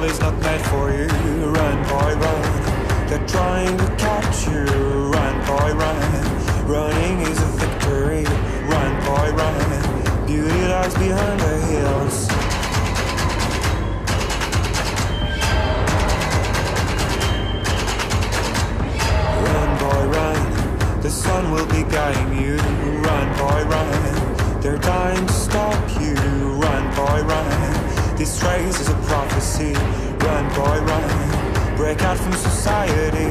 is not meant for you. Run, boy, run. They're trying to catch you. Run, boy, run. Running is a victory. Run, boy, run. Beauty lies behind the hills. Run, boy, run. The sun will be guiding you. Run, boy, run. They're dying to stop you. Run, boy, run. This race is a prophecy. Run, boy, run. Break out from society.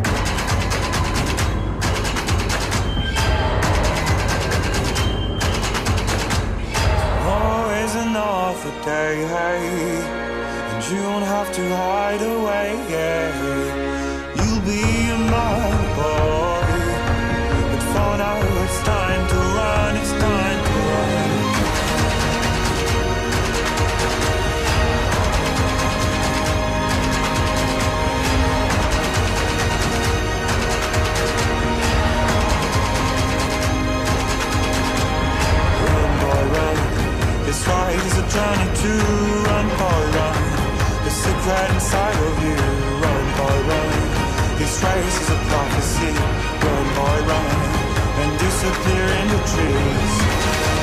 Always another day, hey, and you don't have to hide away, yeah. You'll be a man, boy, but for now it's time to run, it's time to run. This ride is a journey to run, boy, run. The secret inside of you, run, boy, run. This race is a prophecy, run, boy, run. And disappear in the trees.